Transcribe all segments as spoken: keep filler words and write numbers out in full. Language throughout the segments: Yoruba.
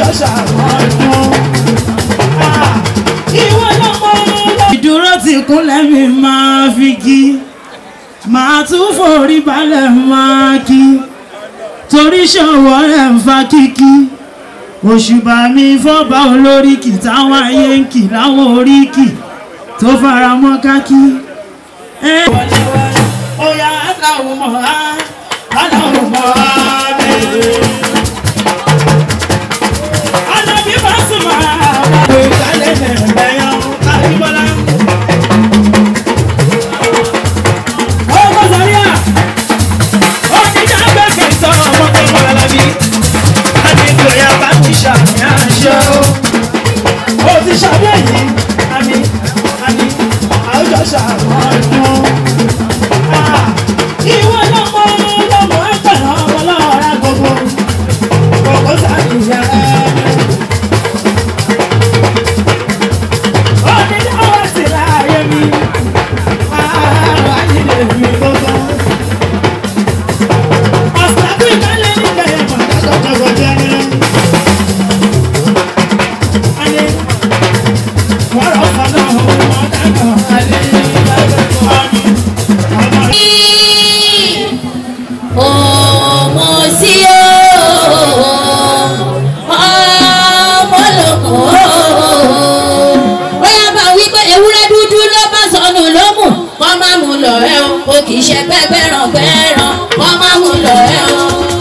àwùjọ ṣàmọ́dún. Ìwọ lọ́mọ lọ́mọ. Ìdúró ti kúnlẹ̀ mi máa fi kí. Màá tún forí balẹ̀ máa kí. Torí ṣọwọ́ ẹ̀ ń fa kíkí. Òṣùbà mi fọ́ba olóríkì táwọn ayé ń kì láwọn oríkì tó fara mọ́ kákí. Oya aláwọ̀ mọ̀ á, aláwọ̀ mọ̀ á bẹ̀rẹ̀. Alábí Pasuma àbàbò ìkálẹ̀ ẹ̀mẹ́yàn Àbíbọ́lá. Ọmọ Zaria, oníjà gbẹ̀gẹ̀ sọ ọmọ tó mọ̀ Alábí. Adégbòyà bá ti ṣàmì àṣọ. Ó ti ṣàmì èyí, àmì àmì àwùjọ ṣàmọ́dún. Ìwọ lọ́mọ lọ́mọ ẹgbẹ̀rún ọmọ lọ́ra gbogbo. Gbogbo sàdìyà ẹni. Onídàá wá sí láàyè mi. Àwọn àdìlẹ̀ mi gbogbo. Ọ̀sán bí kálẹ̀ nígbà yẹn mọ̀ lọ́jọ́ jẹ́ ní. Alẹ́ wọ́n rọ̀ fọ́nà ọmọ dáná. Alẹ́ ọmọ sí o ọmọ lóko bóyá bá wí pé ewúrẹ́ dúdú ló bá sọnù ló mú kọ́ má mú lọ ẹ o o kì í ṣe gbẹ́gbẹ́ràn gbẹ́ràn kọ́ má mú lọ ẹ o.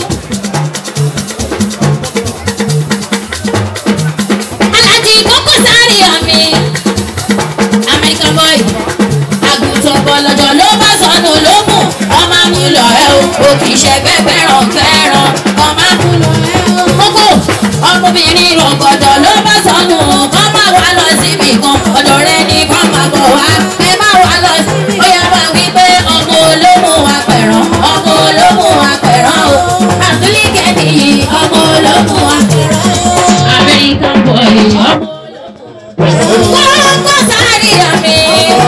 Aláàjì Koko Zaria mi American boy àgùntàn bọ̀lọ̀jọ̀ ló bá sọnù ló mú ọmọ mú lọ ẹ o o kì í ṣe gbẹ́gbẹ́ràn gbẹ́ràn ọmọ mú lọ ẹ o. Kókó ọmọbìnrin rọ̀gọ̀dọ̀ ló bá sọnù kọ́ máa wá lọ síbì kan ọ̀dọ̀ rẹ ní kọ́ máa bọ̀ wá ẹ má wá lọ síbì kan. Ó yá wá wí pé ọmọ olómù apẹ̀rán ọmọ olómù apẹ̀rán o àtúlíkẹ́ nìyí ọmọ olómù apẹ̀rán o. American boy ọmọ Koko Zaria mi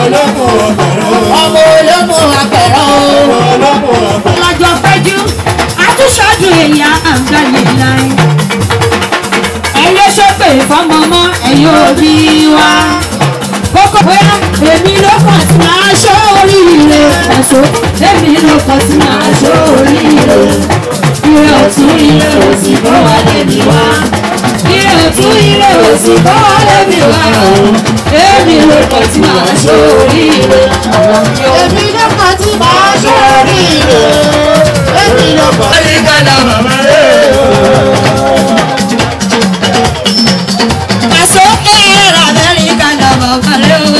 ọmọ olómù apẹ̀rán o. Lọ́jọ́ péjú, àtúnṣọ́dún èèyàn àgbáyé láì. Ẹyẹ ṣépè fọmọmọ ẹ̀yìn òbí wa. Kókó bóyá èmi ló kàn sí máa ṣó oríire. Ẹ̀sọ́ èmi ló kàn sí máa ṣó oríire. Ire ọ̀tún ire òsì kó wá lébi wá. Ire ọ̀tún ire òsì kó wá lébi wá. Èmi ló kàn sí máa ṣó oríire. Èmi ló kàn sí máa ṣó oríire. Èmi ló kàn sí máa ṣó oríire. Ẹ̀sọ́ ẹ̀rọ Amẹ́ríkà lọ́mọ kọ́lé o.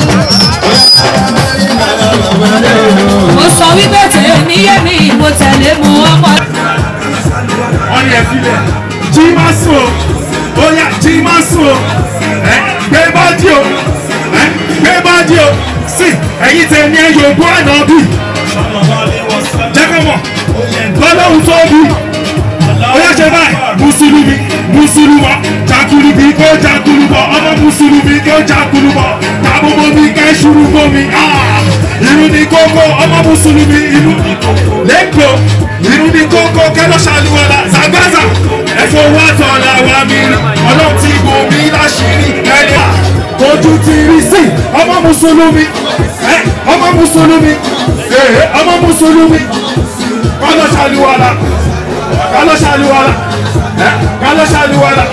Mo sọ wípé tèmi yé mi mo tẹ̀lé mu ọmọ. Wọ́n ní ẹ filẹ̀ jí má sùn o ó yá jí má sùn o ẹ gbé bọ́dí o ẹ gbé bọ́dí o sí ẹ̀yin tẹ̀ ní ẹ̀yọ̀ ògbó àná bí jẹ́kọ̀ mọ̀ lọ́lọ́run tó bí ó yá ṣe báyìí mùsùlùmí mùsùlùmọ̀ jàkùlùbí kó jàkùlùbọ̀ ọmọ mùsùlùmí kó jàkùlùbọ̀ tàbùbọ̀ mi kẹ́ ṣùrùbọ̀ mi ìlú ní kókó ọmọ mùsùlùmí ìlú lẹ́kọ̀ọ́ ìlú ní kókó kẹ́lọ́ ṣàlùwọ̀lá zagaza ẹ̀fọ́ wà tọ̀lá wa mi rí ọlọ́run ti bò mí láṣìírí ẹni à tójú ti rí sí ọmọ mùsùlùmí ọmọ mùsùlùmí ọmọ mùsùlùmí kọ́lọ́ ṣàlùwọ̀lá kọ́lọ́ ṣàlùwọ̀lá kọ́lọ́ ṣàlùwọ̀lá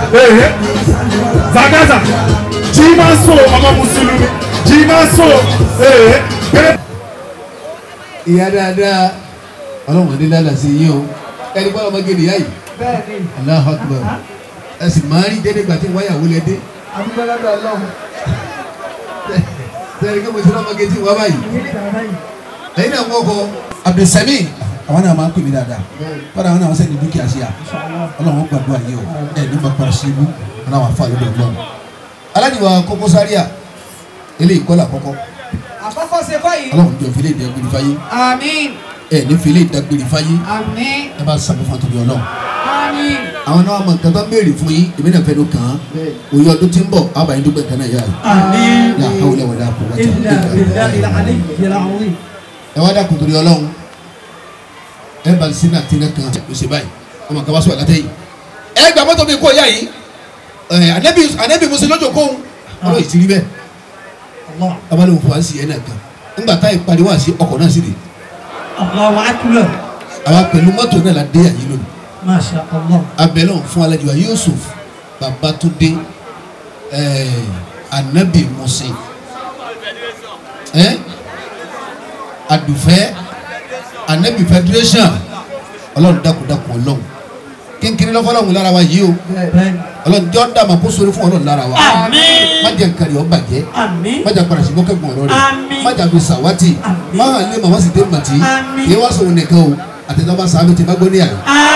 zagaza jí máa so ọmọ mùsùlùmí jí máa so ìyá dáadáa ọlọ́run ní lálẹ́ sí yín o ẹni bọ́lá ọmọge nìyá yìí Allahu Akbar ẹ sì máa rí dédé gbà tí wáyà wọlé dé tẹ̀lé kí mo ti lọ́mọge tí wọ́n báyìí ẹ̀yin náà wọ́n kọ Abdulsami àwọn náà máa ń pè mí dáadáa fọdà àwọn náà wọ́n sẹ́ni dúkìá sí à ọlọ́run gbàdúrà yìí o ẹ̀ ní ma para sí ibú wọn náà wà fà lóde ọlọ́run alájùwà Koko Zaria eléyìí kọ́ làkọ́kọ́ àkọ́kọ́ ṣe báyìí. ọlọ́run jọ fìlẹ̀ ìdẹ́gbẹ̀rẹ̀ fáyé. àmín. ẹ ní fìlẹ̀ ìdẹ́gbẹ̀rẹ̀ fáyé. àmín. ẹ bá sàbẹ̀ fún àtúndì ọlọ́run. àmín. àwọn náà mọ nǹkan tó ń béèrè fún yín èmi náà fẹ́ ló kàn án òye ọdún tí ń bọ̀ àbá yín dúpẹ́ tẹ́lẹ̀ yára. àmín. ní àkàwọlẹ̀ wọlé àpò wájà. ẹ wá dàkùn torí ọlọ́run ẹ bá ń sin àti iná kan ó ṣe báyìí ọmọ kan bá sọ àgàtẹ́ yìí ẹ ẹ gba mọ́tò mi kó yá yìí anabi anabi musu lọ́jọ́ kóhun ọlọ́ ìtìrí bẹ́ẹ̀ abalẹ̀ òfò àti ẹ̀ náà kan ńgbà táyì parí wá sí ọkọ̀ náà sí de àwa pẹ̀lú mọ́tò náà la dé àyè lónìí abẹ́lẹ́ òun fún alájọ Yusuf Babatunde anabi musu adùfẹ́ anabi federation ọlọ́run dákúndákún ọlọ́run kínkiri lọ́fọ́lọ́hún lára wa yìí o ọlọ́run jọ́ dà máa kó sórí fún ọlọ́run lára wa má jẹ́ nkàrí ọ bàjẹ́ má jẹ́ parasi bọ́ kẹ́gbọ̀n ọ̀rọ̀ rẹ̀ má jẹ́ àfi sàwátì má hàn lé màmá sì dé màtí kí wá sọ̀rọ̀ nìkan o àtẹ̀tẹ̀ bá sàmì tí bá gbọ́ ní àyè.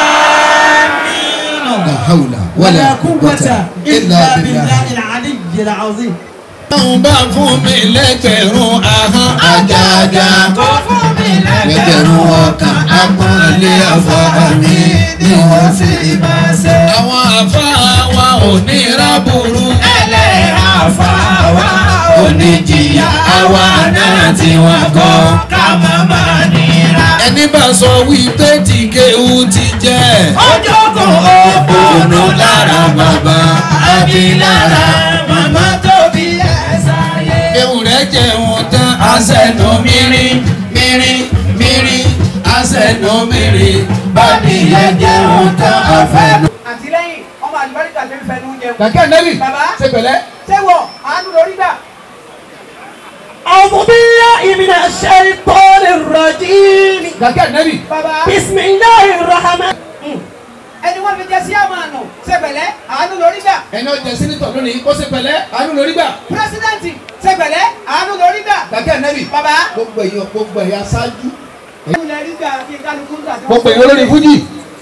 la hawla wala quwwata illa billah. Àwọn bá fún mi lẹ́gbẹ̀rún ahọ́n àjàjà. Kó fún mi lẹ́gbẹ̀rún ọkàn àpọ́nlé àfáà mi ni wọ́n sì máa ṣe. Àwọn àfáà wa ò ní rábùrú. Ẹlẹ́yà àfáà wa ò ní jìyà. Àwa náà tí wọ́n kọ́ ká má máa nira. Ẹni bá sọ wípé tìkéwù ti jẹ́. Ọjọ́ kan ó bọ̀nù lára bàbá àbí lára màmá tóbi ewu rẹ jẹun tán asẹnu mìíràn mìíràn mìíràn asẹnu mìíràn bábí yẹ jẹun tán afẹnu. àtìlẹ́yìn ọmọ àlùbáríkà tó ń fẹnu jẹun. kàkẹ́ nẹ́bí ṣe pẹ̀lẹ́. ṣé wọ àánú lórí gbà. أعوذ بالله من الشيطان الرجيم. kàkẹ́ nẹ́bí. بسم الله الرحمن. ẹni wọn fi jẹ sí àmàlù ṣe pẹ̀lẹ́ àánú lórí gbà. ẹni ọjà sínítọ̀ lónìí kó ṣe pẹ̀lẹ́ àánú lórí gbà. pírẹsidẹ́ǹtì ṣe pẹ̀lẹ́ àánú lórí gbà. kàkẹ́ nẹ́bí. bàbá. gbogbo èèyàn gbogbo ẹ̀yà ṣáájú. àánú lórí gbà kí kálukú gbà. gbogbo èèyàn olórí fújì.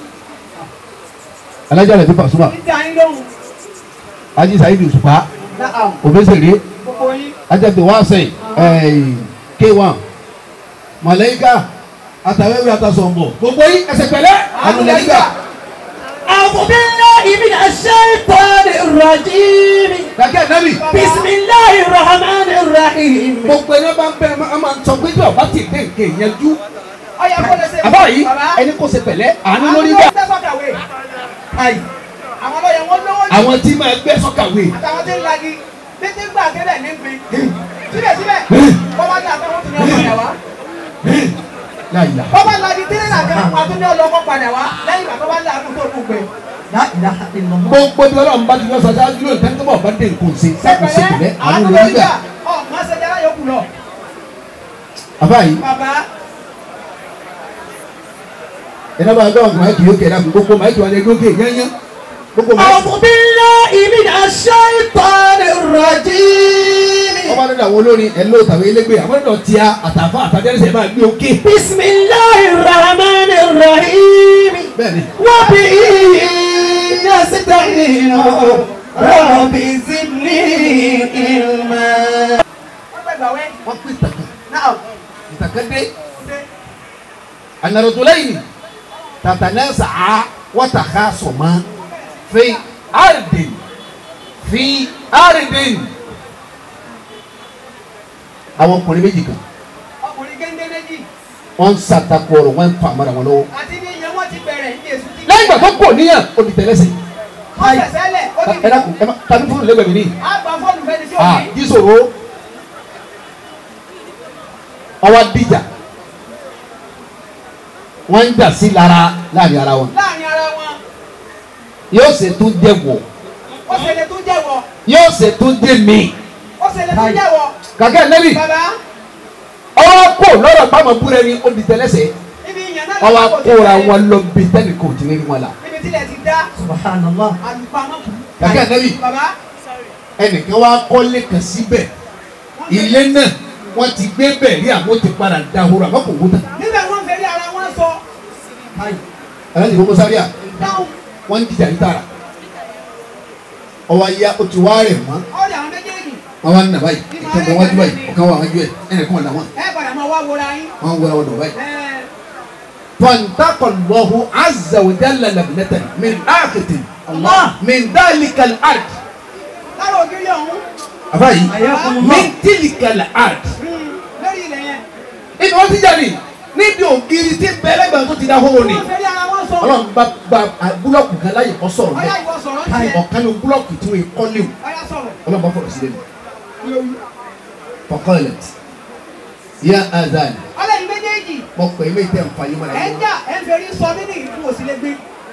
alájà rẹ̀ ti Pasuma. níta yín lóhùn. ají Saheed Òṣùpá. òbẹ́sẹ̀rẹ̀. gbogbo yín. ajẹ́gbẹ̀ wá sẹ́yìn k one Màláíkà àtàwẹ́wé àtàsọ̀mbọ̀. gbogbo yín ẹsẹ̀ pẹ̀lẹ́ àánú lórí gbà. أعوذ بالله من الشيطان الرجيم. kàkẹ́ nẹ́bí. بسم الله الرحمن الرحيم. gbogbo ẹni bá ń bẹ ẹ máa ń sọ pé bí ọba ti dé nǹkan ìyẹnjú. ọyà kó lè ṣe. àbá yìí ẹni kò ṣe pẹ̀lẹ́ àánú lórí gbà. àwọn lọ́yẹ̀ wọn lówó jù. àwọn tí máa gbé sọ́kàwé. àtàwọn tí ń lagi títí gbà kébẹ̀ ní gbin. síbẹ̀síbẹ̀ bọ́bá ní àtàwọn tó ní ọkọ̀ padà wá. láyìlá. bọ́bá lagi tí nínú àgbẹ̀ wọn tó ní ọlọ́kọ̀ padà wá lẹ́yìn ìgbà tó bá láàánú tó kù gbé. gbogbo tí ọlọ́run bá ti yọ sọ́jà yóò tẹ́ tó bọ̀ bá dé nǹkan ṣe sábà ṣe pẹ̀lẹ́ àánú lórí gbà. ọ̀ máa ṣe dára yòókù lọ. àbá yìí. bàbá. ẹ̀dá bá gbọ́ ọ̀gbọ̀n máìkì yóò kẹ̀dá gbogbo máìkì wọn lè gòkè yányán. أعوذ بالله من الشيطان الرجيم. ọba nínú àwọn olórin ẹ̀ ló tàwé elégbé àwọn nínú tíya àtàfà àtàjẹ́rẹ́sẹ̀ máa gbé òkè. بسم الله الرحمن الرحيم. bẹ́ẹ̀ni. وبه نستعين رب زدني علما. wọ́n pè tàkàn. ìtàkàn dé. الرجلين تتنازعا وتخاصما في أرض في أرض àwọn ọkùnrin méjì kan ọkùnrin géńdé méjì. wọ́n ń ṣàtakò ọ̀rọ̀ wọ́n ń fa àmàrà wọn lọ́wọ́. àti ní ìyẹn wọ́n ti bẹ̀rẹ̀ ní èso tí. lẹ́yìn ìgbà tó pọ̀ níyàn ó di tẹ̀lẹ́sẹ̀. wọ́n ṣẹ̀ṣẹ̀ lẹ̀ ó ti ẹ dákun ẹ má tàbí fóònù lẹ́gbẹ̀ẹ́ mi ní. a gba fóònù fẹ́ni tí ò ah ní. jísòro ọwọ́ díjà wọ́n ń jà sí lára láàrin ara wọn. láàrin ara wọn. yóò ṣe tó jẹ́ wọ̀. ó ṣẹlẹ̀ tó jẹ́wọ́. yóò ṣe tó jẹ́ mi. ó ṣẹlẹ̀ tó jẹ́wọ́. kàkẹ́ nẹ́bí bàbá. ọwọ́ kò lọ́rọ̀ pàmò búrẹ́ ni ó di tẹ̀lẹ́sẹ̀. níbi ìyẹn náà ọwọ́ lọ́wọ́ kóra wọn lọ bí tẹ́lẹ̀ kò tí ní wọn la. níbi tílẹ̀ ti dá. Subhanallah. àlùpàmọ́. kàkẹ́ nẹ́bí bàbá. ẹnìkan wá kọ́lé kan síbẹ̀ ilé náà wọ́n ti gbé bẹ̀ rí àmọ́ ti padà dahoro àmọ́ kò wó tán. níbẹ̀ wọ́n fẹ́ rí ara wọn sọ. aláǹdí gbogbo sáré à dáhùn. wọ́n ń dìjà níta ọwọ́ ayé o ti wá rẹ̀ mọ́ ọ̀rẹ́ àwọn méjèèjì. wọ́n wá ń nà báyìí ìkan bẹ̀ wájú báyìí ọ̀kan wà wájú ẹ̀ ẹnìkan wà láwọn ẹ padà máa wá wọra yín. wọ́n ń wọra wọn dọ̀ báyìí. ẹ فانتقى الله عز وجل لبنة من آخر الله من ذلك الأرض lára ògiri ọ̀hún. أباي من تلك الأرض lórí ilẹ̀ yẹn. إن وقت جاني níbi ògiri tí bẹ́lẹ́ gbà tó ti dá hóró ni wọ́n fẹ́ rí ara wọn sọ. ọlọ́run bá gba búlọ́ọ̀kù kan láyè kọ́ sọ̀rọ̀ ọ̀yá bẹ́ẹ̀ ìwọ sọ̀rọ̀ ń tiẹ̀. ọ̀kan ní búlọ́ọ̀kù tí wọ́n kọ́ léwu ọ̀yá sọ̀rọ̀. ọlọ́run bá fọ̀rọ̀ sílẹ̀ mi fọkànlẹ̀t yá azan ọlẹ́yin méjèèjì mo pè é méjì tẹ̀ ń fa yín mọ́ra ẹ̀ ń yín jà ẹ̀ ń fẹ́rí sọ nínú ìlú òsínlẹ̀gbé.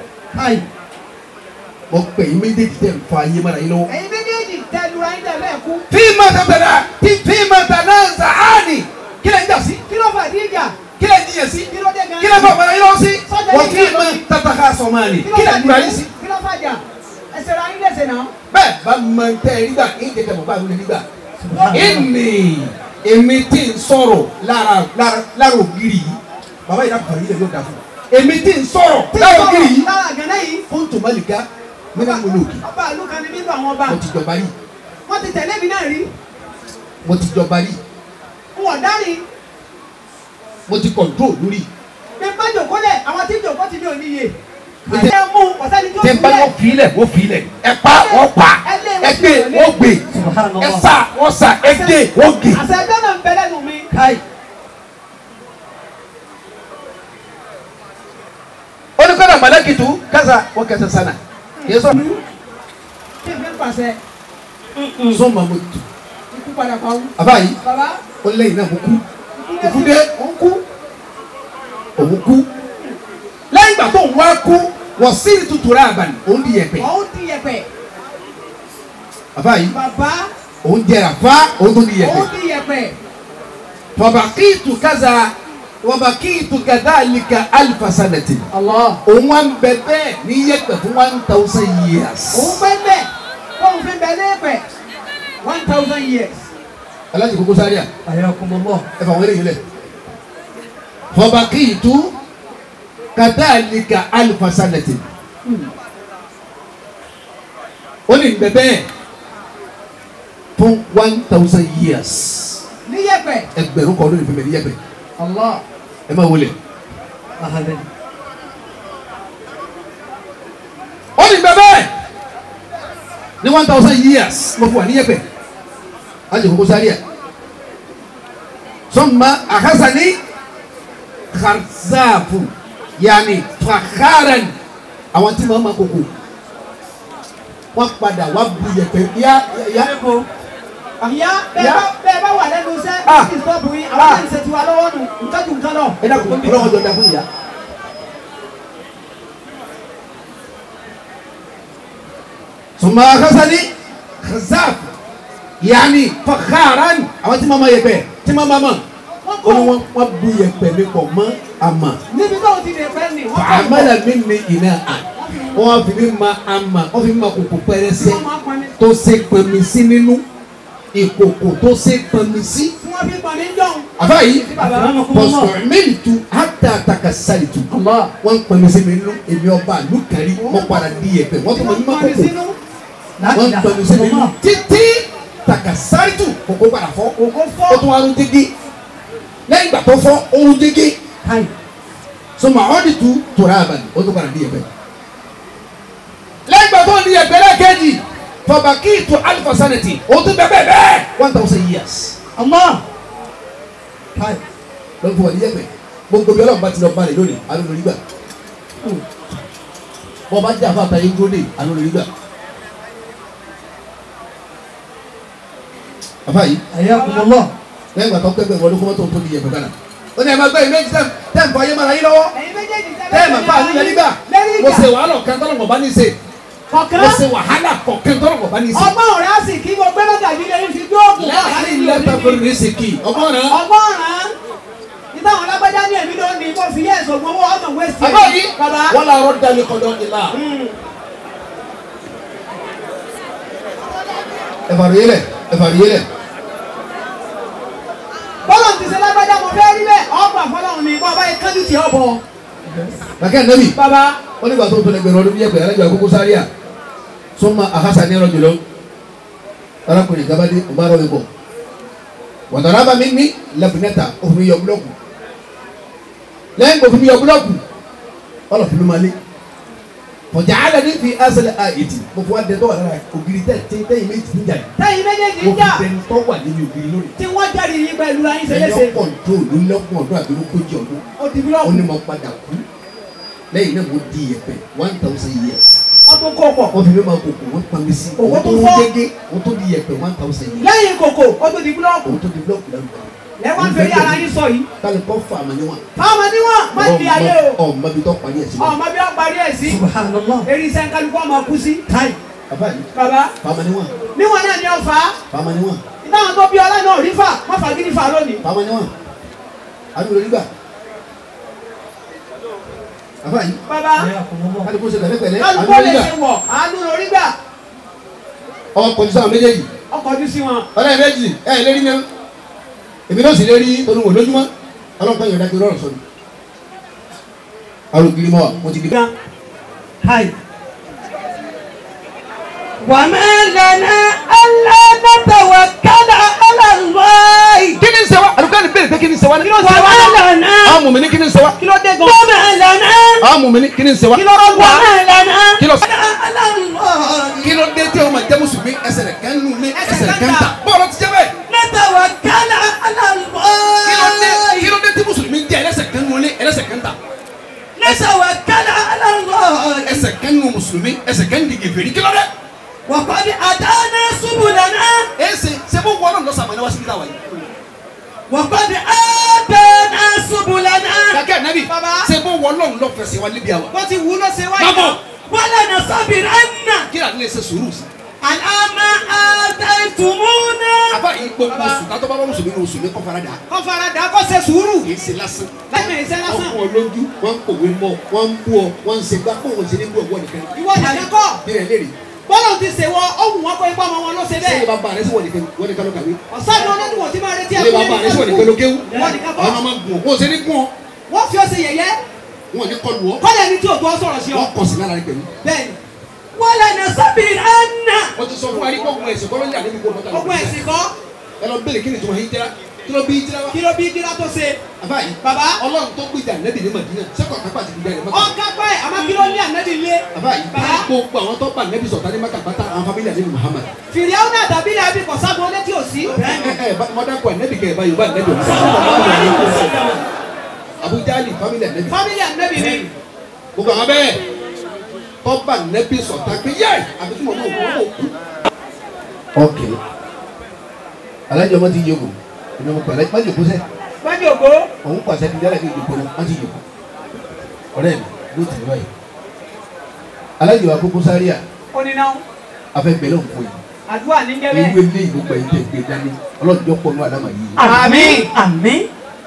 mo pè é méjì tẹ̀ ń fa yín mọ́ra yín lọ́wọ́. ẹ̀yin méjèèjì tẹ lura yín tẹ bẹ́ẹ̀ kú. fíìmù tàtàrà tí fíìmù tàtàrà zàánì kí lè ń jà sí kí ló fà dí ìjà. kí lè ń jiyàn sí kí ló dé gan. kí lè fọ ọ̀pọ̀lọpọ̀ yín lọ sí Sọ́jà wọ́n ní fíìmù ìjọba. tàtàrà sọ̀mọ́ni kí lè ń dúra yín sí. kí ló fà jà ẹsẹ̀ ra yín lẹ́sẹ̀ náà. bẹ́ẹ̀ bá mọ tẹ́ ẹ nígbà kí n jẹ́ tẹ̀mọ̀ bá mi nígbà. ìní èmi tí ń sọ̀rọ̀ lára lára lára ògiri yìí bàbá yìí lápá yìí lè yóò dà fún èmi tí ń sọ̀rọ̀ lára ògiri yìí lára àgànná yìí. fún tòmálìkà nínú àwọn olóògì ọba àlù kan ní nínú àwọn ọba. mo ti jọba rí wọ́n ti tẹ̀lé mi náà rí. mo ti jọba rí n wọ̀ dárí. mo ti kọ̀ńtró lórí mi bá jòkó lẹ̀ àwọn tí jòkó ti ní òníye. àti ẹ mú ọ̀sẹ́ni tó tí n bá wọ́n fi ilẹ̀ wọ́n fi ilẹ̀ ẹ pa wọ́n pa ẹ gbé wọ́n gbé ẹ sá wọ́n sá ẹ gbé wọ́n gbé. àṣẹ ẹgbẹ́ náà ń bẹ lẹ́nu mi. oníkọ́nà mọ̀lẹ́kìtù kásá wọ́n kẹsẹ̀ sánà kì í sọ. kí n fi ń pàṣẹ sọ́mà mo tù ikú padà pa wú. àbáyé bàbá ó lẹ́yìn náà mo kú ikú dé òun kú. òun kú lẹ́yìn ìgbà tó ń wá kú wọ́n sí tutù rà àbàlì òun di yẹ̀pẹ̀ òun di yẹ̀pẹ̀. àbáyé bàbá òun jẹrà fá òun tó di yẹ̀pẹ̀ òun di yẹ̀pẹ̀. wàbàkìtù kásá wàbàkìtù kàdálìkà alifasanẹtì Allah. òun wá ń bẹ bẹ́ẹ̀ ní yẹ̀pẹ̀ fún one thousand years. òun fẹ́ bẹ̀ òun fi bẹ̀ lẹ́pẹ̀ one thousand years. alájí kókó sáré à Ayakumullah. ẹ fà wọ́n eléyìí lẹ̀ wàbàkìtù kàdálìkà alifasanẹtì ó ní bẹ bẹ́ẹ̀ fún one thousand years ní yẹ̀pẹ̀. ẹgbẹ̀rún kan lónìí fẹmẹ ní yẹ̀pẹ̀ Allah. ẹ máa wọlé Ahadan. ó ní bẹ bẹ́ẹ̀ ní one thousand years mo fún wa ní yẹ̀pẹ̀ alájí kókó sáré à sọmọ àkásánì kàrzáàfù yanni fàkàràn àwọn tí màá ma koko wọn padà wá bu yẹ̀pẹ̀ yá yá ìyá bẹ́ẹ̀ bá bẹ́ẹ̀ bá wà lẹ́nu iṣẹ́ Ah. kí n sọ bùn yín àwọn ẹni ṣe tiwa lọ́wọ́ nù ntọ́jú nǹkan lọ. ẹ dàgbọ́ ọlọ́wọ́ jọ dàgbọ́ ìyá. sọmọ akásánì kàrzáàfù yanni fàkàràn àwọn tí màá ma yẹ̀pẹ̀ tí màá ma mọ̀ wọ́n ó ní kọ́ wọn wọn bu yẹ̀pẹ̀ mi pọ̀ mọ́ àmà níbi tó ti lè fẹ́ ni wọ́n kọ́ fàmàlà mi ní ìná à wọn fi mi ma àmà wọn fi mi ma kókó pẹrẹsẹ wọ́n máa pọn mi. tó ṣe pẹ̀mí sí nínú ìkòkò tó ṣe pẹ̀mí sí. tí wọ́n fi pọn mi jọ̀hún. àbáyé sí bàbá. pọ̀sùn mẹ́lìtú hátà àtàkà sáìtù wọ́n ń pẹ̀mí sí mi nínú èmi ọba àlùkárí wọ́n padà di ẹ̀pẹ̀ wọ́n tó mọ̀ ní ma wọ́n pọn mi kókò sínú. wọ́n ń pẹ̀mí sí mi nínú títí tàkà sáìtù kókó padà fọ́ òkò ó fọ́. tún wá rún dígí lẹ́yìn ìgbà tó fọ́ ó rún dígí sọmọ àwọn di tu tora abali ó tún padà di ẹ̀pẹ̀ lẹ́yìn ìgbà tó di ẹ̀pẹ̀ lẹ́ẹ̀kejì fọbàkì tu alifasanẹti ó tún bẹ́ẹ̀ bẹ́ẹ̀ bẹ́ẹ̀ one thousand years. Allah. lọ́n fún wa ní yẹ̀pẹ̀ gbogbo bí ọlọ́run bá ti lọ balẹ̀ lónìí àlọ́ lórí gbà bọ́ bá jà fún àtàyè gbóni àlọ́ lórí gbà. àfa yìí Ayakumullah. lẹ́yìn ìgbà tó pẹ́ bẹ́ẹ̀ wọlé kó mọ́tò tó di yẹ̀pẹ̀ kánà ó ní ẹ̀ máa gbé ìmọ̀ ẹ̀jẹ̀ tẹ́ ń fọ ayé mara yín lọ́wọ́ ẹ̀yin méjèèjì tẹ́ tẹ́ ẹ̀ máa fà á nílẹ̀ nígbà lẹ́rí mo ìgbà ṣe wàhálà ọ̀kan tọ́lọ̀ mọ̀ bá ní í ṣe kọ̀ọ̀kan. mo ṣe wàhálà kọ̀ọ̀kan tọ́lọ̀ mọ̀ bá ní í ṣe. ọgbọ́n rẹ̀ á sì kí gbogbo ẹlọ́dà yìí lẹ́yìn fi dóògùn. láàrin lẹ́tà fún mi ṣe kì í ọgbọ́n rẹ̀. ọgbọ́n rẹ̀ nígbà wọn lágbájá ní èmi ló ní mo fi yẹ ẹ̀sọ́ gbowó ọmọ wẹ́sì. àbá yìí bàbá. wọ́n làárọ̀ dalẹ̀ kọ́dọ̀ ìlà. ẹ̀fàrù yẹlẹ̀ ẹ̀fàrù yẹlẹ̀. bọ́lọ̀ ti ṣe lágbájá mo fẹ́ rí bẹ́ẹ̀ ọgbà fọlọ́run ni bọ́ báyìí kájú tiẹ̀ ọ̀bọ. kàkẹ́ nẹ́bì bàbá. wọ́n nígbà tó ń tọ́lẹ̀ gbẹ̀rún ọdún bí ẹgbẹ̀rún alájọ àkókò sáré à sọ́mà àhásà ní ẹ̀rọ jùlọ arákùnrin gabadé ọbaarọ mi bọ̀ wàtàrà bá mi ní lẹ́bùnẹ́ta òfin yọ búlọ́ọ̀kù lẹ́yìn òfin yọ búlọ́ọ̀kù ọlọ́fin mi máa lé fọ̀jà alẹ́ ní fi asẹ̀lẹ̀ àyètì mo fọ adé tó wà lára ògiri tẹ̀ tẹ̀ tẹ̀yìn méjì níjà yìí. tẹ̀yìn méjèèjì mo ń jà. fi tẹ̀yìn tó wà níbi ògiri lónìí. tí wọ́n jáde yìí pẹ̀lú ayé ṣẹlẹ́ṣẹ. ẹ̀yọ́ kọ̀ǹtrol ló lọ́pọ̀ ọdún àbí lókojì ọdún. ó ti búlọ́ọ̀kù. ó ní mo padà kú lẹ́yìn náà mo di ìyẹ̀pẹ̀ one thousand years. wọ́n tún kó pọ̀. wọ́n fi mi máa kókò wọ́n pa mi sí. Òwò owó tó tó fọ́. ń gégé owó tó di ìyẹ̀pẹ̀ one thousand years. lẹ́yìn kòkò ó tún di búlọ́ọ̀kù. owó tó di búlọ́ọ̀kù lẹ́nu. lẹ́wọ́n fèrè ara yín sọ yìí. kálukọ́ fà mà níwọ̀n. fáwọn níwọ̀n má di ayé o. ọmọ bí tó parí ẹ̀ sí. ọmọ bí wọ́n parí ẹ̀ sí. Subhanallah. eré iṣẹ́ kálukọ́ ọmọ kú sí. Táì. bàbá yìí bàbá fà mà níwọ̀n. níwọ̀n náà ni ọ fà á. fà mà níwọ̀n. ìtàn tó bí ọlá náà rí fà má fà gidi fà lónìí. fà mà níwọ̀n. àdúrà nígbà. bàbá yìí bàbá kálukọ́ ṣe pẹ̀lẹ́pẹ̀lẹ́ kálukọ́ àdúrà lè nígbà. ṣe wọ̀ àánú lórí gbà. ọkọ̀ ní sáwọn méjèèjì. ọkọ̀ ojú sí wọn. ọ̀rẹ́ méjì ẹ̀ ẹ̀ lérí mẹ́rin. èmi náà sì lérí torí wò lójúmọ́ ọlọ́pàá yọ̀dá kí rọrùn sọ́ni. arúgbìrì mọ́ wa mo ti di. Táì. وما لنا ألا نتوكل على الله. kí ni ń ṣe wá àdúgbò ní bẹ́ẹ̀ pé kí ni ń ṣe wá ní. وما لنا. àwọn mùmí ní kí ni ń ṣe wá. kí ló dé gan. وما لنا. àwọn mùmí ní kí ni ń ṣe wá. kí ló rọ́ wá. وما لنا. kí ló على الله. kí ló dé tí o ma jẹ́ mùsùlùmí ẹsẹ̀ rẹ̀ kẹ́ nù mí ẹsẹ̀ rẹ̀ kẹ́ ń ta bọ́ọ̀lù ti jẹ́ bẹ́ẹ̀. نتوكل على kí ló dé kí الله. ló dé tí mùsùlùmí jẹ́ ẹlẹ́sẹ̀ kẹ́ nù lé ẹlẹ́sẹ̀ kẹ́ ń ta. نتوكل على الله. ẹsẹ̀ kẹ́ nù mùsùlùmí ẹsẹ̀ kẹ́ ń di gèfèrí kí ló dé. وقد أتانا سبلنا. ẹsẹ̀ ṣe bó wọ́n lọ sàmọ́ ní wá sí kíkà wáyé. وقد آتانا سبلنا. kàkẹ́ ànábì Baba. ṣe bó wọ́n lọ fẹsẹ̀ wá níbi àwa. wọ́n ti wú ló ṣe wáyé. bábọ̀ ولنصبرن kí ni àdílé ṣe sùúrù sí. على ما آتيتمونا. àbá yìí gbogbo oṣù kátó bá bá mùsùlùmí ní oṣù mi kọ́ fara dà. kọ́ fara dà kọ́ ṣe sùúrù. kì í ṣe lásán. lẹ́nu ìṣe wọ́n lásán. kú ọ lójú wọ́n ń pòwe mọ́ wọ́n ń bú ọ wọ́n ń ṣe gbá kó wọ́n ṣe ní bú ọ̀wọ́ nìkan. ìwọ nìkan kọ́. bí rẹ̀ léèrè bọ́lá ti ṣe wọ ohun wọn kó ipá ọmọ wọn ló ṣe ṣé bẹ́ẹ̀. ilé bàbá rẹ̀ sí wọ́n nìkan wọ́n nìkan ló kàwé. ọ̀sán ni olódùn wọ̀n ti máa retí ilé ẹ̀kú bàbá rẹ̀ sí wọ́n nìkan ló kéwú. wọ́n nìkan kọ́. àwọn ọmọ gùn ọ́ wọ́n ṣe ní gùn ọ́ wọ́n fi ọ́ ṣe yẹ̀yẹ́. wọ́n ní kọlu ọ́ kọ́lẹ̀ ní tí o tó ọ sọ̀rọ̀ sí ọ. wọ́n kọ̀ sí lára rẹ̀ pẹ̀lú. bẹ́ẹ̀ni ولنصبرن. wọ́n ti sọ fún wa ní kókun ẹ̀sìn kọ́ ló ń jà níbi kó lọ́tà ogun ẹ̀sìn kọ́ ẹ lọ bẹ̀rẹ̀ kí ni tuma hijira kí ló bí hijira wa. kí ló bí kíra tó ṣe. àbáyé bàbá ọlọ́run tó gbìjà nẹ́bì ní Madina sẹ́kọ̀ kápá ti gbìjà ní Maka. ọ̀ká pẹ́ àmọ́ kí ló ní ànẹ́bí lé. àbáyé bàbá gbogbo àwọn tó bá nẹ́bì sọ̀tà ní Maka bàtà àwọn fámílì àdébì Muhammad. fìrìhàn náà tàbí ní abí kọ̀ságun olé tí ò sí. ẹ ẹ mọ́dàkọ̀ nẹ́bì kẹ́ ẹ̀ bá yorùbá nẹ́bì ọ̀sán. Abujali fámílì àdébì. fámílì ànẹ́bí ni. gbogbo àwọn bẹ́ẹ̀ tó bá nẹ́bì sọ̀tà pé yẹ́ àbí tí mo náà wọ́n mọ̀ kú. ok alájọ ọmọ ti yẹ̀wò ẹni ọmọ pẹ̀lẹ́ má jòkó sẹ́ wájú ògbó. òun pàṣẹ ti dára kí ìjòkó náà má ti yẹ̀wò ọ̀rẹ́ mi ló ti wáyé alájọ akókó sáríà onínáwó afẹ́gbẹ́ lọ́n fún yìí àdúrà ní jẹ́ ewu bẹ́ẹ̀. ilé ìlú pẹ̀lú tẹ̀ gbé dání ọlọ́dún pọ̀ ní àdámà yìí. Àmín. Àmín.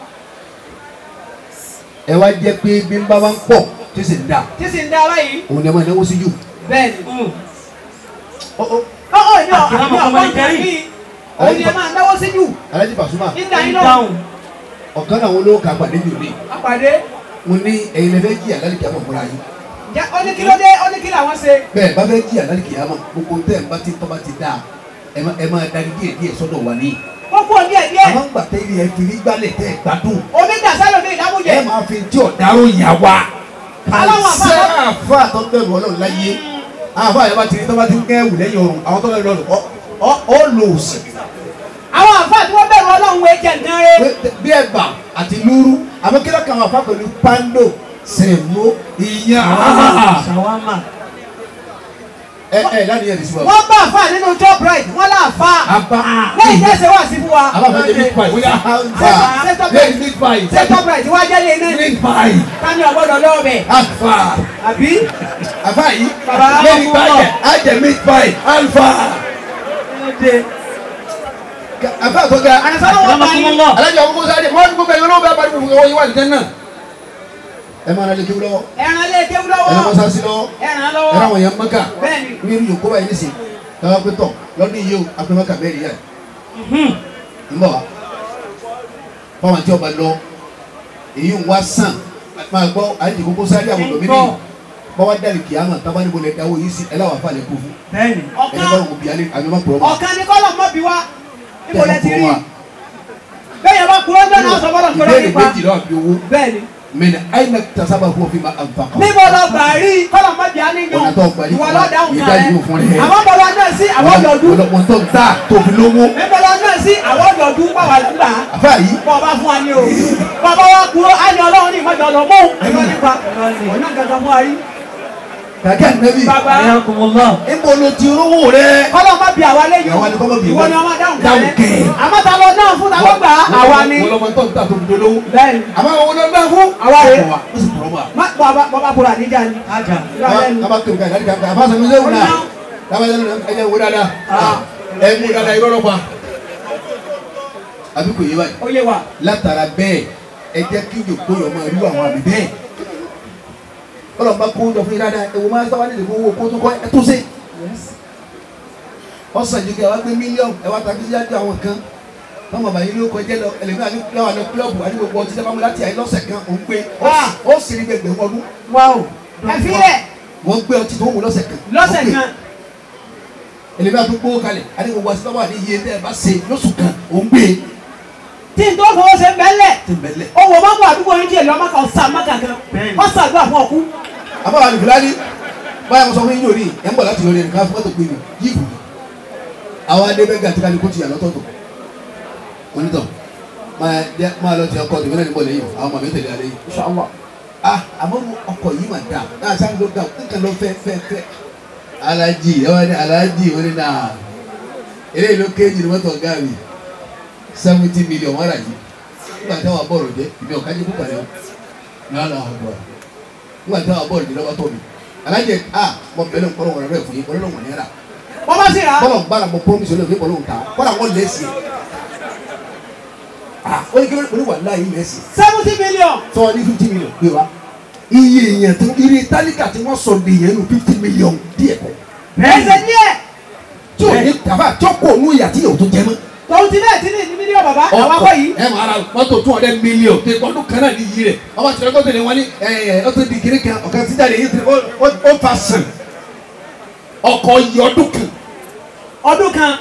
ẹ wá jẹ́ pé bí n bá wá ń pọ̀ tí sì ń dà tí sì ń dá ara yìí. òun ni ẹ máa náwó sí jù. bẹ́ẹ̀ni. Ọ- ọ, ọ̀ọ́ ìjọ Àkìrámọ̀ àbí ọmọ ọ̀pọ̀ ìjẹ́rìí. nǹkan yìí. òun ni ẹ máa náwó sí jù. Alhaji Pasuma nígbà yín náà Dáhùn. ọ̀kan náà wọn ló ka pàdé mi ò ní. àpàdé. mo ní ẹ̀yin lẹ́fẹ̀ẹ́ jí àlálìkì àmọ̀ fúnra yín. jẹ́ ó ní kí ló dé ó ní kí làwọn ṣe. bẹ́ẹ̀ bá fẹ́ jí àlálìkì àmọ̀ gbogbo tẹ́ ẹ̀ bá ti tọ́ bá ti dáa ẹ má- ẹ máa darí díẹ̀ díẹ̀ sọ́dọ̀ wà ní. kókó díẹ̀ díẹ̀. àmọ́ ń gbà tẹ́ ilé ẹ fi rí gbálẹ̀ tẹ́ ẹ gbádùn. omi dà sálọ mi ìdámújẹ. ẹ máa fi tí ọ̀daràn yà wá. Aláwọ̀ àfáà àṣẹ lọ- àfa àtọ́gbẹ̀rù ọlọ́run láyé àfa àyẹ̀bá ti rí tọ́ bá ti ń kẹ́ ẹ̀wù lẹ́yìn ọrùn àwọn tọ́gbẹ̀rù ọlọ́run ọ- ọ- ó lò ó sí. àwọn àfáà tí wọ́n bẹ̀rù ọlọ́run wẹ̀ jẹ̀ nǹkan rẹ̀. bí ẹ̀bà àti lúrú àmọ́ kí lọ́kàn àwọn àfa pẹ̀lú pando sẹ̀mó ìyàn. Ṣàwámà. ẹ ẹ láti yẹn ti sí wa. wọ́n bá àfáà nínú job right wọ́n lá àfáà. àbá lẹ́yìn tẹ́sẹ̀ wá sí fún wa. àbá fẹ́ jẹ meat pie wọ́n yà àbá lẹ́yìn meat pie ṣé job right wá jẹ́ lé náà. meat pie tani ọ̀gbọ́dọ̀ lọ́wọ́ bẹ̀. alfa àbí. àbá yìí Bàbá, lẹ́yìn ọkùnrin báyẹ̀ náà. àjẹ meat pie alfa àbá tó ga àdìsọ́nà wọn bá yín. Akramakumullah. alájọ àkókò sáré mọ́ ní gbogbo ẹ̀yọ́ ló bá bá ní gbogbo ẹ̀yọ́ wà ní tẹ́nà ẹ máa lè kéwú lọ́wọ́ ẹran lé kéwú ẹ lọ́ lọ́wọ́. mọ́sáàsì lọ́wọ́ ẹran ẹ lọ́wọ́. ráwọn yẹn mọ́kà bẹ́ẹ̀ni. ní irú yòókù báyìí nísìnyí káwá pé tọ̀ lọ́dún yìí o apẹ́ mọ́kà mẹ́rin yẹn ń bọ̀ wá fáwọn àti ọba lọ èyí ń wá sàn máa gbọ́ àyè kókó sáré àwọn ọ̀dọ́ mi ní bọ́wá dàrí kìámà tábà níbo lẹ dáwọ́ yìí sí ẹlẹ́wàá fà lẹ́kọ̀ọ́ fún Bẹ́ẹ̀ni. ẹni bá ọ̀kan wọn bí alẹ́ àmì má pọ̀ ọ́ ọ̀kan ni kọ́lọ̀ mọ́ bí wá. níbo lẹ ti rí. wa bẹ́ẹ̀ yẹn bá kúrò ń dáná sọ fọlọ́ nípa ìbéèrè nípa. méjì lọ́wọ́ bí owó bẹ́ẹ̀ni. mẹ́ni àyìnbá tasaba fún òfin máa nfa kan. níbo lọ gbà rí kọ́lọ̀ mọ́ bí a ní yàn ìwọ lọ dáhùn kan rẹ̀ àwọn bọ̀lọ̀ náà sí àwọn yọ̀dún. ọlọpàá tó ń ta tóbi lówó. níbo lọ náà sí àwọn yọ̀dún pàwọ́ àdúrà. àfa yìí. bọ́ ọba fún wa ní o bàbá wa kúrò á ní ọlọ́run ní ìmọ̀jọ lọ mọ́ ẹ̀rọ nípa ọ̀nà gàgà fún wa rí. kàkẹ́ nẹ́bí. bàbá ibo ló ti rówó rẹ. kọ́lọ̀ má bí àwa lẹ́yìn àwa ni kọ́lọ̀ bí ìwọ ni ọmọ dáhùn dáhùn kẹ́. àmọ́ ta lọ náà fún ta ló gbà àwa ni. ọlọpàá tó ń ta tóbi lówó. bẹ́ẹ̀ni àmọ́ àwọn olóńgbà fún. àwa rẹ̀ ó sì tọrọ wa. má bàbá bàbá kúrò àdíjà ni. kaba tó nǹkan ìdájí kankan àfa sọmi sẹ́wọ̀n náà kaba sẹ́wọ̀n náà ẹ̀jẹ̀ wò dáadáa ẹ̀ mú dáadáa irọ́ lọ́pàá. àbí kò yé báyìí. ó yé wa. látara bẹ́ẹ̀ ẹ jẹ́ kí yòókù yọ̀ máa rú àwọn àmì bẹ́ẹ̀. ọlọ́mọba kó jọ fún yín dáadáa ewu máa sábà nílẹ̀ fún owó kó tó kọ́ ẹ tó ṣe. ọ̀sán yìí kí ẹ wá gbé mílíọ̀nù ẹ wá ta kí síájú àwọn kan wọ́n mọ̀ báyìí ló kọjá lọ ẹlẹ́gbẹ́ àti lọ́wọ́ àlọ́ kílọ̀bù àti gbogbo ọtí sábà mú láti àyè lọ́sẹ̀ kan òun gbé ó sì rí gbẹgbẹ wọn ọdún. ẹ fi rẹ̀. wọ́n gbé ọtí tó wù lọ́sẹ̀ kan. lọ́sẹ̀ kan. ẹlẹ́gbẹ́ àti gbogbo kalẹ̀ àti gbogbo ọtí sábà ní iye tẹ́ ẹ bá ṣe lóṣù kan òun gbé. tí n tó fowó ṣe bẹ́lẹ̀. ti bẹ́lẹ̀. owó máa ń bọ̀ àdúgbò yín díẹ̀ lọ́mọ kan sá máka kan wọ́n sàdúrà fún ọkú. àbáwá ní fúlàní báyà mo sọ fún yín yóò rí ẹ̀ ń bọ̀ láti yọrí ẹnìkan fún mọ́tò pé mi yíìbù ni àwọn adébẹ́gà àti kálukú ti yà lọ́tọ̀ọ̀tọ̀ onítọ̀ máa lọ ti ọkọ̀ tèmi náà ní bọ̀ lẹ́yìn àwọn ọmọ mi tẹ̀lé alẹ́ yìí. Inshallah. ah àmọ́ ọkọ̀ yìí mà dáa náà sáà ló dáa nǹkan lọ fẹ́ fẹ́ fẹ́ alájì ẹ wọ́n ní alájì wọ́n ní náà eléyìí ló kéjì ní mọ́tò ọ̀gá mi seventy million wọ́n rà yìí nígbà tí wọ́n bọ̀rọ̀ jẹ́ ìbí ọ̀ká jẹ́ púpọ̀ lẹ́wọ̀n náà lọ́wọ́ àgbọ̀ nígbà tí wọ́n bọ̀rọ̀ jẹ́ lọ́wọ́ tó mi alájì ah mo bẹ̀rẹ̀ ń kọ́rọ̀ wọn rẹ̀ fún yín kọ́rọ̀ wọn yẹn rà wọ́n bá sì rà. bọ́lọ̀ ń bára mo promise olóògbé bọ́lọ̀ ń ta kọ́ra wọn lẹ́sìn ah ó ní kí ló ní wà láàyè lẹ́sìn. seventy million. sọ ní fifty million pé wa iye yẹn tó iye tálíkà tí wọ́n sọ de yẹn nu fifty million díẹ̀ kọ́. ẹsẹ̀ díẹ̀. tí o ní kaba tí o kò nu ìyá tí yóò tó jẹ mọ́. tòun ti bẹ́ẹ̀ tí ní ní mílíọ̀nù bàbá àwọn akọ yìí. ẹ máa ra mọ́tò two hundred million tẹ ọdún kan náà ní yìí rẹ̀ ọba tí wọ́n tẹ̀lé wọn ní ẹ ẹ ọtún di kiri kan ọ̀kan tí jáde yìí ó fa sàn ọkọ̀ yìí ọdún kan. ọdún kan.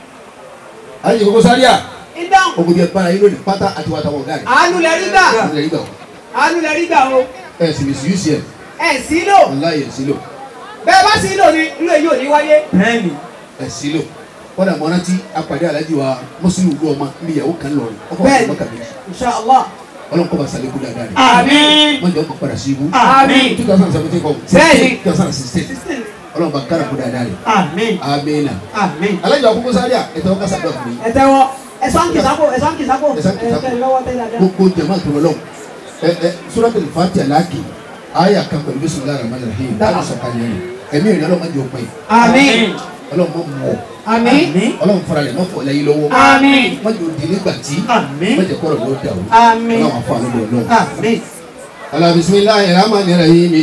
ayé gbogbo sáré à. ìdáhùn. ogun bíi ẹgbàá yìí lónìí pátá àti wàtá wọn gáàrí. àánú lẹ rí gbà. àánú lẹ rí gbà o. àánú lẹ rí gbà o. ẹ sì lè sí ucl. ẹ sí lò. ọláyè sí lò. bẹ́ẹ̀ bá sí lò ní irú èyí ò ní wáyé. bẹ́ẹ̀ni. ẹ sí lò. kọ́dà mọ́ná tí apàdé alájí wa mùsùlùmí gbọ́ ọmọ níbi ìyàwó kan lọ rẹ̀ ọkọ̀ ọ̀sán mọ́kà méjì. Inshallah. ọlọ́run kọ́ bá sálẹ̀ kú dáadáa rẹ̀. àmín. wọ́n jẹ́ ọkọ̀ padà sí ibú. àmín. two thousand seventeen kọ́ bẹ́ẹ̀ni. two thousand sixteen ọlọ́run bá kára kú dáadáa rẹ̀. àmín. àmín na. àmín. alájí wa kókó sáré à ẹ̀tọ́ ká sàgbà fún mi. ẹ tẹ́wọ́ ẹ̀sán kìsákò ẹ̀sán kìsákò ẹ̀sán kìsákò. ẹ̀ lọ́wọ́ tẹ́ dáadáa. gbogbo jama tó lọ ẹ ẹ suratul Fatiha láàkì àyà kan pẹ̀lú bismillahir rahmanir rahim dáhùn sọ̀kalẹ̀ yẹn ẹ̀mí ìrìn ọlọ́mọ jẹ́ òpin àmín. ọlọ́mọ mọ̀ àmín. ọlọ́mọ fara rẹ̀ mọ́fọ́ lẹ́yìn lọ́wọ́ àmín. mọ́jọ òdì nígbà tí àmín. mọ́jọ kọ́rọ̀ ló dà o àmín. ọlọ́mọ afọ àlọ́ lọ́wọ́. àmín. ala bismillahir rahmanir rahim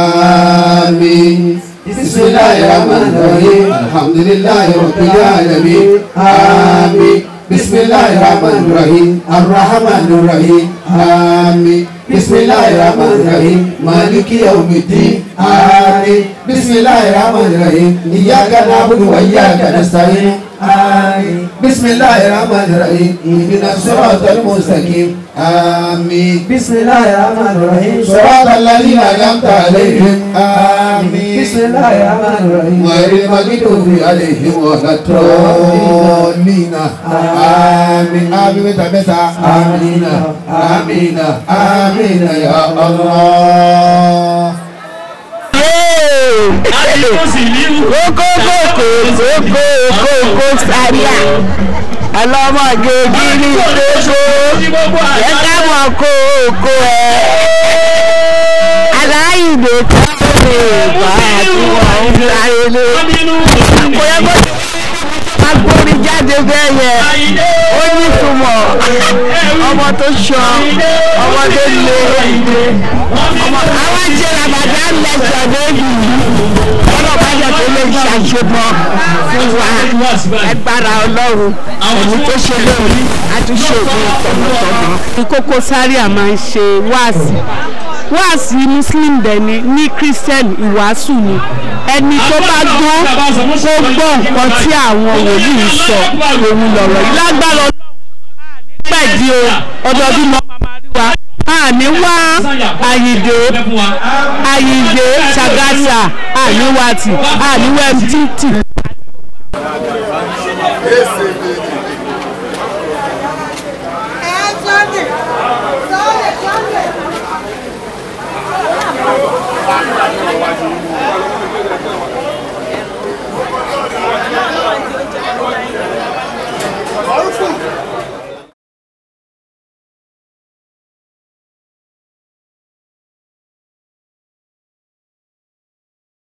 àmín bismillahir rahmanir rahim alhamdulillahi rabbil alamin àmín. بسم الله الرحمن الرحيم الرحمن الرحيم آمين بسم الله الرحمن الرحيم مالك يوم الدين آمين بسم الله الرحمن الرحيم إياك نعبد وإياك نستعين آمين بسم الله الرحمن الرحيم اهدنا الصراط المستقيم آمين بسم الله الرحمن الرحيم صراط الذين أنعمت عليهم آمين بسم الله الرحمن الرحيم غير المغضوب عليهم ولا الضالين آمين آمين متى متى آمين آمين آمين يا الله kókó kókó kókó kókó sáríà ọlọ́mọge gírí gbogbo yẹ ká mọ̀ kókó ẹ̀ aláìdè tó lè bá àtúwọ̀ ń sáré lé kò yẹ kó agbórí jáde bẹ́ẹ̀ yẹn ó ní ìtumọ̀ ọmọ tó ṣọ ọmọ tó lé ọmọ àwọn jẹ́ rabata lẹ́sọ̀ lórí ọlọ́bàjẹ́ tó lè ṣàṣepọ̀ fún wa ẹgbàrá ọlọ́run ẹ̀mí tó ṣe lórí àtúnṣe òbí tọmọtọmọ. Kókó Zaria máa ń ṣe wáàsí wáàsí muslim dẹni ní christian ìwàásù ni ẹni tó bá gbọ́ kó gbọ́ nǹkan tí àwọn wòlíì sọ òun lọ̀rọ̀ yìí lágbára ọlọ́run pẹ̀dí o ọdọọdún lọ máa rí wa àníwá àyìndé àyìndé ṣàgàṣà àníwàtì àníwẹ̀mtìtì. Thank you.